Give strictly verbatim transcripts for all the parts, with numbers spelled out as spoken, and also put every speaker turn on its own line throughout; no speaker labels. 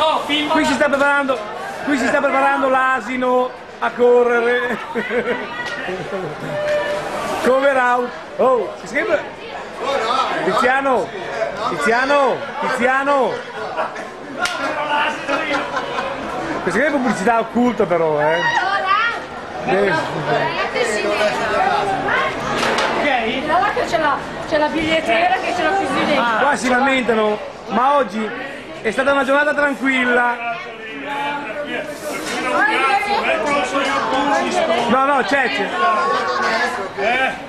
Qui si sta preparando, qui si sta preparando l'asino a correre. Cover out. Oh, si scrive? Tiziano, Tiziano, Tiziano. Questa è pubblicità occulta però, eh. Eh.
Ok? Là che c'è la, c'è la bigliettiera che ce l'ha più di dentro.
Qua si lamentano, ma oggi è stata una giornata tranquilla. No, no, c'è, c'è.
Eh.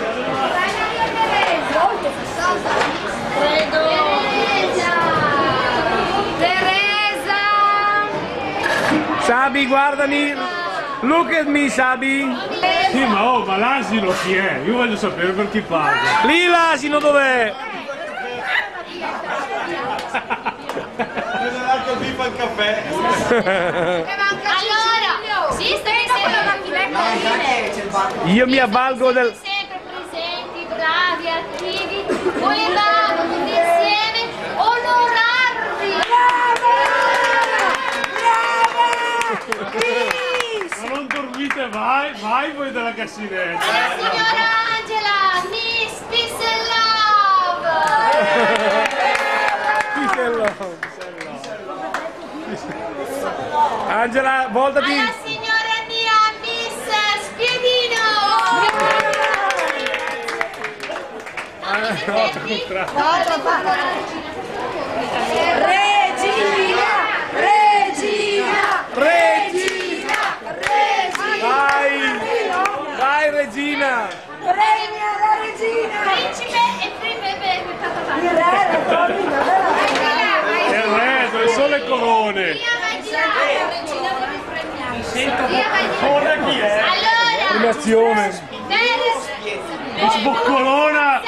Teresa!
Sabi, guardami. Look at me, Sabi.
Sì, ma oh, ma l'asino chi è? Io voglio sapere per chi paga.
Lì l'asino dov'è?
Il caffè.
Allora, sì, stai sempre
Io mi avvalgo del...
sempre presenti, bravi, attivi, volevamo tutti insieme onorarvi.
Ma non dormite mai, mai voi della cassinetta.
La signora Angela, Miss Peace and Love.
Peace and love. Angela, voltati.
Alla signora mia, Miss Spiedino.
Regina! Regina!
Regina!
Regina!
Vai! Vai Regina!
Premia la regina!
Principe e principe.
Il re, la donna,
E il re, dove sono le corone? Corona chi è?
Allora,
Premiazione!
Sboccolona!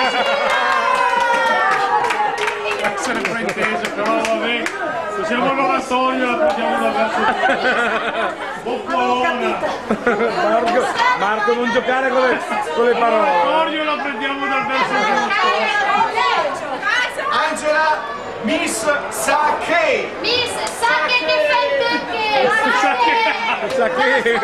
Essere fraintese, però vabbè. Se siamo a Novatoglio la prendiamo da verso. Boccolona!
Marco, Marco, non giocare con le, con le parole!
Novatoglio la prendiamo dal verso giusto.
Angela, Miss Sake.
Miss, sa che ti fa il perché?
Sa che...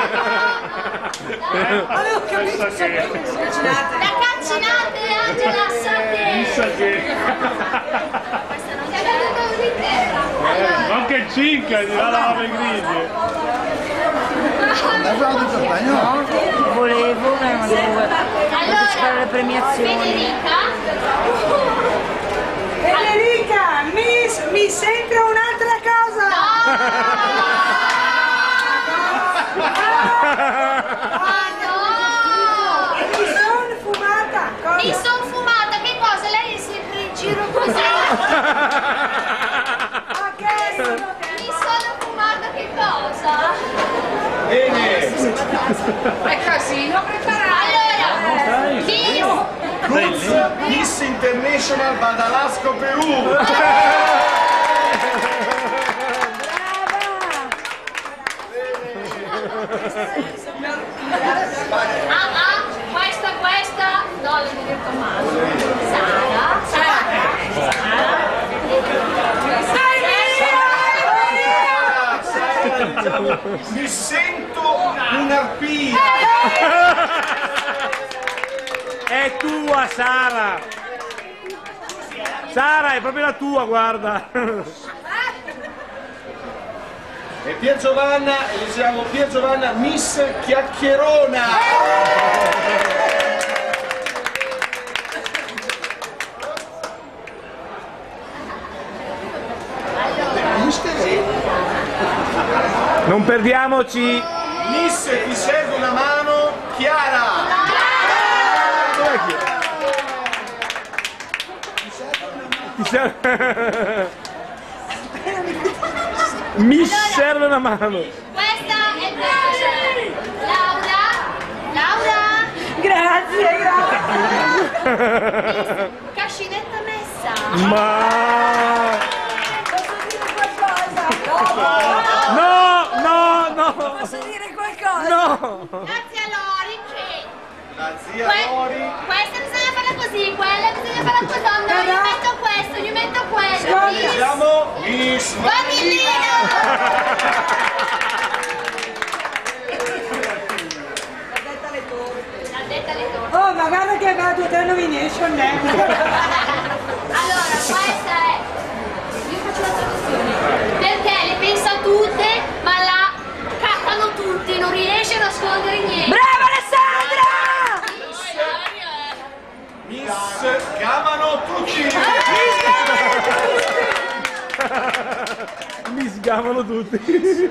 Pensa che...
La caccinate, Angela, sa che...
Pensa che...
Questa non c'è venuto di terra.
Anche il cinque, di là la griglie.
No, volevo, ma non devo.
Allora,
le premiazioni.
Federica.
Federica, Miss, mi sembra un'altra cosa!
Ah no!
Mi sono fumata! Cosa?
Mi sono fumata, che cosa? Lei è sempre in giro così?
Ok!
Mi sono fumata che cosa?
Bene.
È casino preparato. Allora, Miss,
Cruz, Miss International Badalasco Perù.
ah ah, questa, questa, no, le dico male. Sara, Sara,
Sara. Mi sento un'arpia.
È tua Sara! Sara è proprio la tua, guarda!
E Pier Giovanna, e siamo Pier Giovanna Miss Chiacchierona.
Non perdiamoci!
Miss ti serve una mano, Chiara.
Dov'è chi? Ti serve... Mi serve una mano!
questa è per Laura. Laura,
Grazie, grazie!
cascinetta messa.
Ma...
Posso dire qualcosa?
No, no, no!
Posso dire qualcosa?
No!
Grazie a Lori che...
La zia
Que-
Lori.
questa bisogna farla così, quella bisogna farla così. No, io metto questo, io metto quella. Miss
Siamo Miss
Vanillina.
Oh, ma guarda che aveva due o tre nomination, eh.
Allora, questa è... Io faccio la traduzione. Perché le pensa tutte, ma la cattano tutti, non riesce a nascondere niente.
Brava Alessandra!
Miss Chiamano tutti.
Mi sgamano tutti.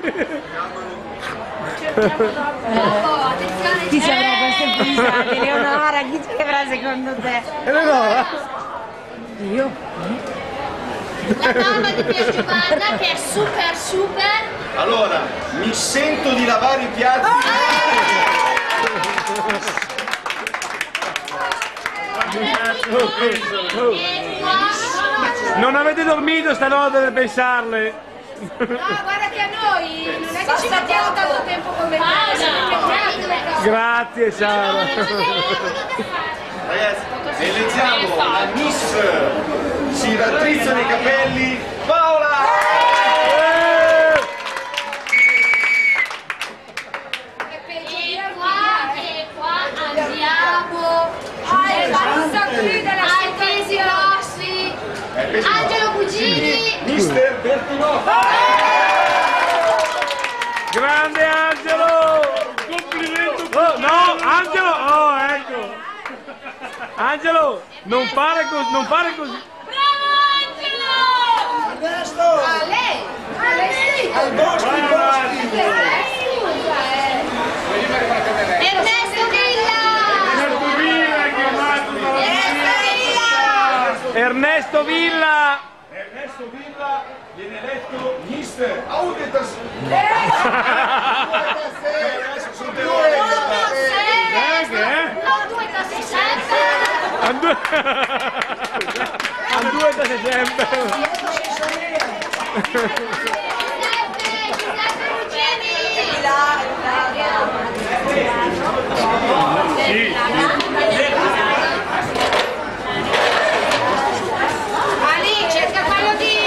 Bravo, attenzione.
Chi sarà
eh.
questa pista? Eleonora, chi ce l'avrà secondo te?
Eleonora?
Io?
La mamma di Pier Giovanna che è super super.
Allora, mi sento di lavare i piatti.
E qua...
Non avete dormito stanotte per pensarle.
No, guarda che a noi non è che ci mettiamo tanto tempo come
Pausa.
Grazie Sara.
Ragazzi, eleggiamo la Miss si raddrizzano i capelli Paola!
E qua, e qua andiamo ai pesi grossi. Angelo Bugini.
Mister Bertinotti!
Grande Angelo!
Complimento!
Oh, no, Angelo! Oh, ecco! Angelo, non fare così, non fare così!
Bravo Angelo!
Ernesto!
A lei! A lei!
Al Boschi Boschi!
Ernesto Villa!
Ernesto Villa è chiamato dalla
Ernesto Villa!
Ernesto Villa viene eletto Mister Auditas! Sono due
Eh, che è?
No, due tassi sempre!
Andue Andue da sempre!
Ali, cerca quello di...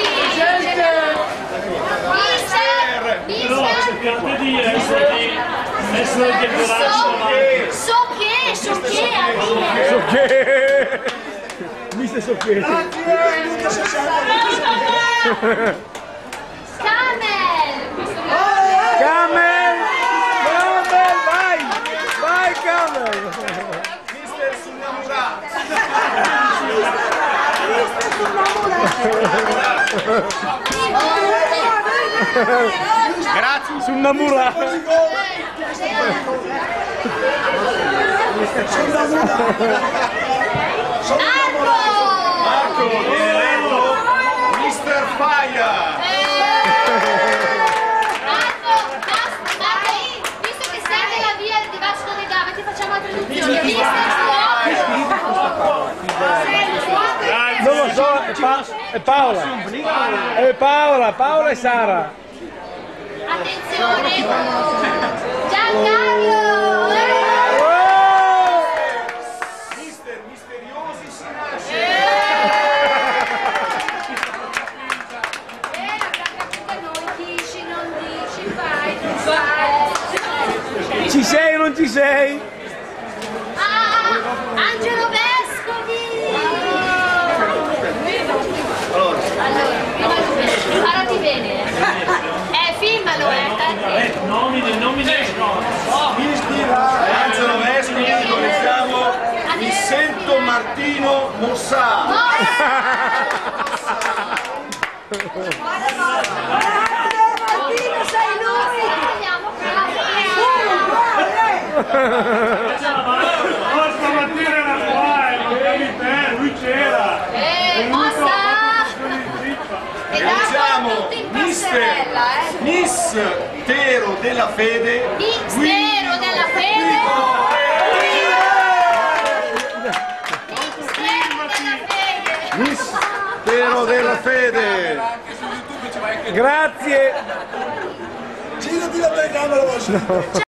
cercate di essere essere decorati
So che, so che, Aline.
So che... Mister So che...
Camel!
Camel! Camel, vai! Vai Camel!
Mister Sunnamura!
Grazie! Sunnamura!
Marco viene eletto Mister Faia!
Marco, basta, Marco, visto che sei nella via di Vasco da Gama, ti facciamo la traduzione.
Non lo so, è, pa è Paola! È Paola, Paola e Sara!
Attenzione! Giancarlo!
Mister Misteriosi si nasce!
Eh, abbiamo capito noi, dici, non dici, fai, non fai.
Ci sei o non ci sei?
Ah, Angelo Vescovi!
Allora,
Allora, parati bene. Eh, filmalo, eh.
nomine nomine
Angelo Vescovi, ricordiamo, mi sento Martino Mossà!
Martino, sei lui!
Andiamo, bravo.
oh, stamattina era qua e non eri te, lui c'era
Eh, mossa! E
Eleggiamo
tutto in
Mister
passerella, eh.
Miss Tero della Fede
Mistero della fede!
Mistero della Fede!
Grazie!
Girati la telecamera!